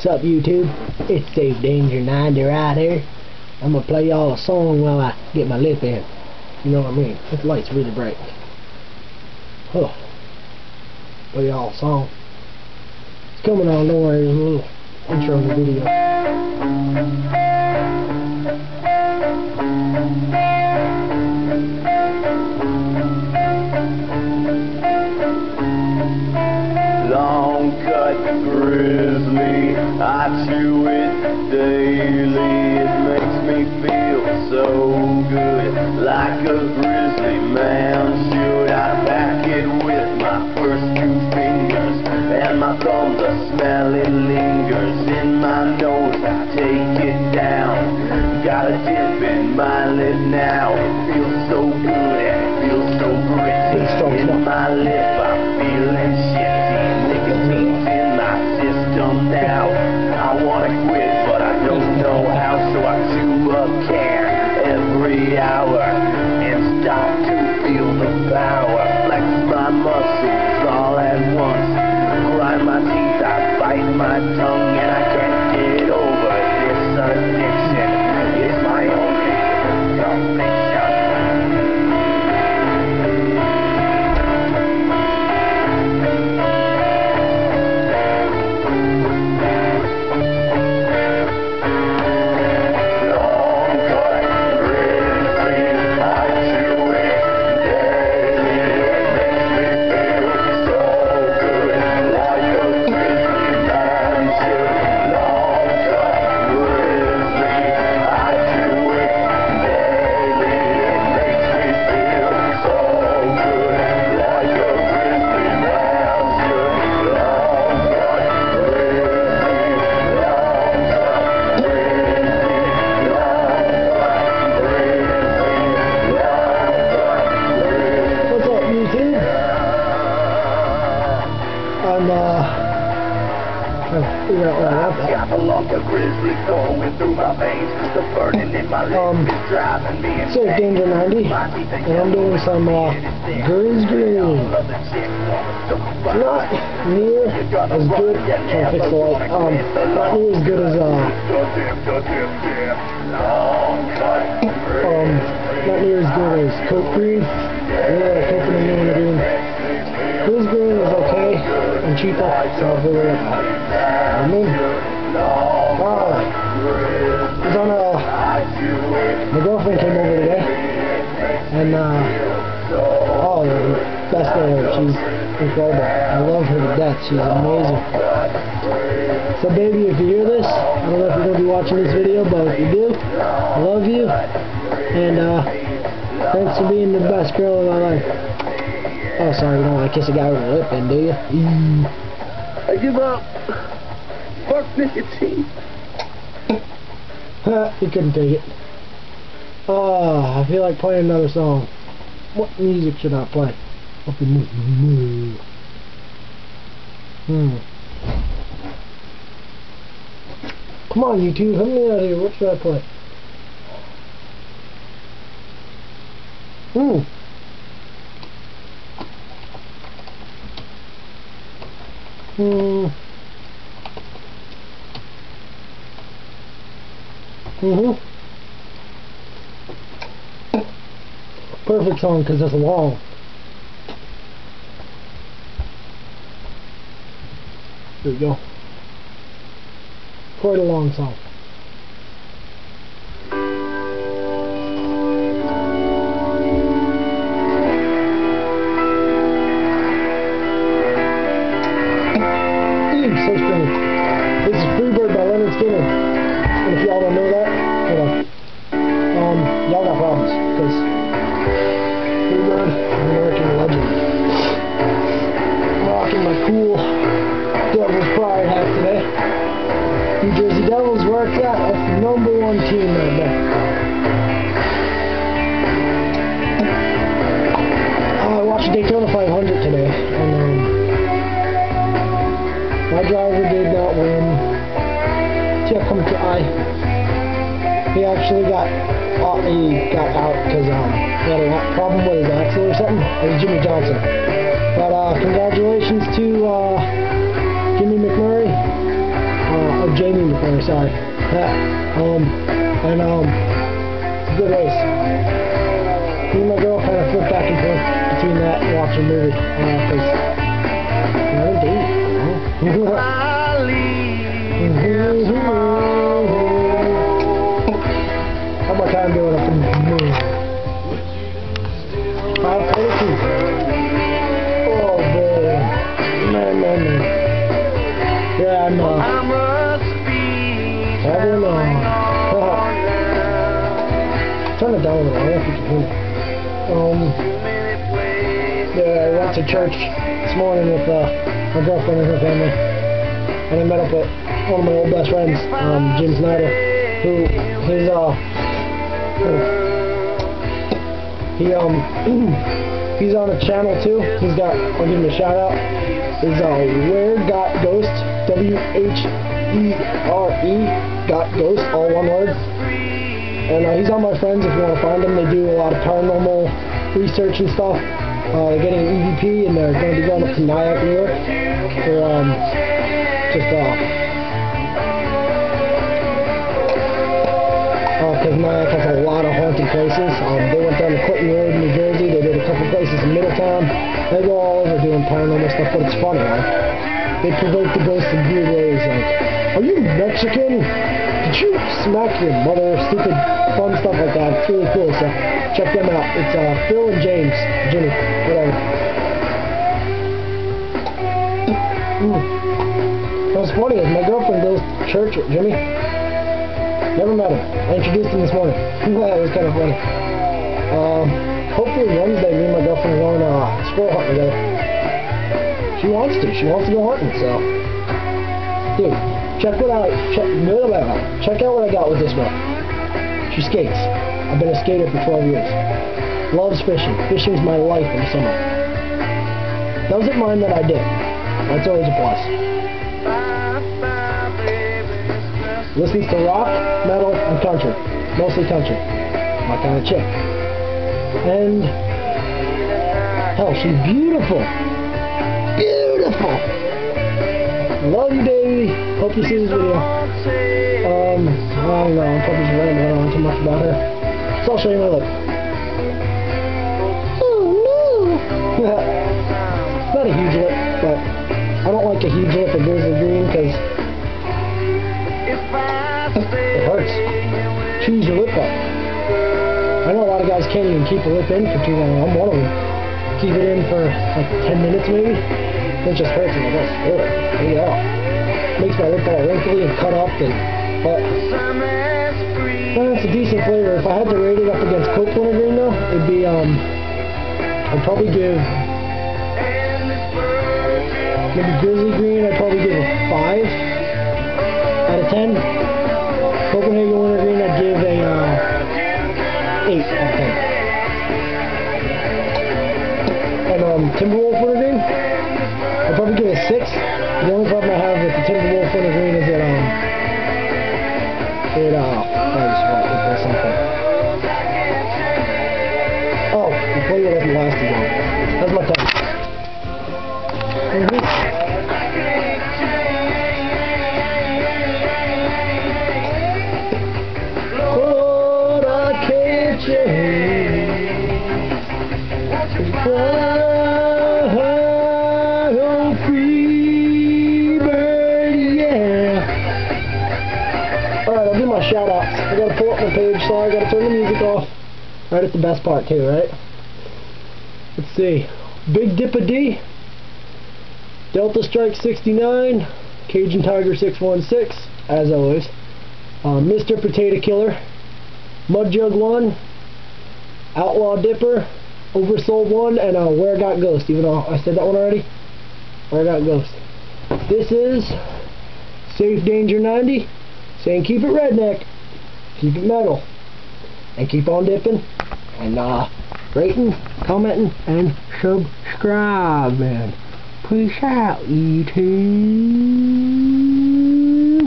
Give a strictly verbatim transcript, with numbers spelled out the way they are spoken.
What's up, YouTube? It's Dave Danger ninety right here. I'm gonna play y'all a song while I get my lip in. You know what I mean? This light's really bright. Oh. Play y'all a song. It's coming on, don't worry, there's a little intro in the video. Long cut grizzly, I chew it daily. It makes me feel so good, like a grizzly man should. I back it with my first two fingers, and my thumbs are smelling lingers in my nose. I take it down, got a dip in my lip now. It feels so good and it feels so gritty in my lip. I'm feeling shitty. Nicotine's in my system now. I wanna quit, but I don't know how, so I chew a can every hour and stop to feel the power. Flex my muscles all at once, grind my teeth, I bite my tongue, and I can't get over this addiction. It's my only salvation. I'm uh, trying to figure out what I want. Got the lump of grizzly going through my veins. The burning in my Um, lips is driving me It's Dave Danger ninety, and I'm doing some uh, Grizz Green. Not near as good. Can't fix the light. Um, not near as good as uh, um, not near as good as Coke Green. I really like Coke and Neon Green. Grizz Green is okay and cheaper, so I'll figure it out. I mean, wow. I was on a, my girlfriend came over today, and uh, oh, the best day ever. She's incredible. I love her to death. She's amazing. So baby, if you hear this, I don't know if you're going to be watching this video, but if you do, I love you, and uh, thanks for being the best girl in my life. Oh, sorry, you don't want to kiss a guy with a lip in, do you? Mm. I give up. Fuck nicotine. You couldn't take it. Oh, I feel like playing another song. What music should I play? Up in this mood. Hmm. Come on, YouTube, help me out here. What should I play? Hmm. Hmm. Mm-hmm. Perfect song because it's long. There we go. Quite a long song. So strange. This is Freebird by Leonard Skinner. And if y'all don't know that, hold on. Um, y'all got problems, because Freebird, American legend. I'm rocking my cool Devil's Pride hat today. New Jersey Devils, where it's at. That's the number one team right there. Uh, I watched Daytona five hundred today, and um, my driver did not win. Jeff come to I. He actually got uh, he got out because um, he had a problem with his axle or something. It was Jimmy Johnson. But uh, congratulations to uh, Jimmy McMurray. Uh, Very sorry. um, and um, it's a good race. Me and my girl kind of flip back and forth between that and watching a movie. Because uh, we're on a date, you know? How much time doing up in the moon? five forty-two. Oh, man. Man, man, man. Yeah, I'm, uh... having, uh... turn it down a little, I don't know if you can hear me. Um... Yeah, I went to church this morning with, uh, my girlfriend and her family. And I met up with one of my old best friends, um, Jim Snyder, who, his, uh... he, um... he's on a channel, too. He's got, I'll give him a shout-out. Is, uh, Where Got Ghost, W H E R E, Got Ghost, all one word. And uh, he's on my friends if you want to find them. They do a lot of paranormal research and stuff. Uh, they're getting an E V P and they're going to be going up to Nyack, New York for um, just uh, because uh, Nyack has a lot of haunted places. Um, they went down to Clinton Road, New Jersey. They did a couple places in Middletown. They go all over doing paranormal stuff, but it's funny, right? They provoke the ghosts in weird ways. Like, are you Mexican? Did you smack your mother? Stupid, fun stuff like that. It's really cool, so check them out. It's uh, Phil and James, Jimmy, whatever. Mm. What's funny is my girlfriend goes to church with Jimmy. Never met him. I introduced him this morning. It was kind of funny. Um, hopefully Wednesday, me and my girlfriend are going uh, squirrel hunting together. She wants to. She wants to go hunting, so. Dude, check what I check. Blah, blah, blah. Check out what I got with this girl. She skates. I've been a skater for twelve years. Loves fishing. Fishing's my life in the summer. Doesn't mind that I did. That's always a plus. Listens to rock, metal, and country. Mostly country. My kind of chick. And hell, she's beautiful. Beautiful. Love you, baby. Hope you see this video. Um, I don't know. I'm probably just rambling. I don't know too much about her. So I'll show you my lip. Oh no! It's not a huge lip, but I don't like a huge lip of Grizzly Green because it hurts. Chews your lip up. I know a lot of guys can't even keep a lip in for too long. I'm one of them. Keep it in for like ten minutes maybe. It just hurts and I go, ugh, take it off. Makes my lip all wrinkly and cut up and but well, it's a decent flavor. If I had to rate it up against Coke Wintergreen though, it'd be um I'd probably give maybe Grizzly Green, I'd probably give a five out of ten. Copenhagen Wintergreen I'd give a uh eight out of ten. And um Timberwolf Wintergreen I'd probably give it a six. The only problem I have with the Timberwolf Wintergreen is that, um, it, uh, I just want to do something. Oh, the flavor doesn't last as long. That's my type. Mm-hmm. But I can't change. Shout outs. I gotta pull up my page, so I gotta turn the music off. Right at the best part too, right? Let's see. Big Dippa D, Delta Strike sixty-nine, Cajun Tiger six one six, as always. Uh, Mister Potato Killer, Mud Jug one, Outlaw Dipper, Oversold one, and uh, Where Got Ghost. Even though I said that one already. Where Got Ghost. This is Safe Danger ninety. Saying keep it redneck, keep it metal, and keep on dipping, and uh, rating, commenting, and subscribing. Peace out, YouTube.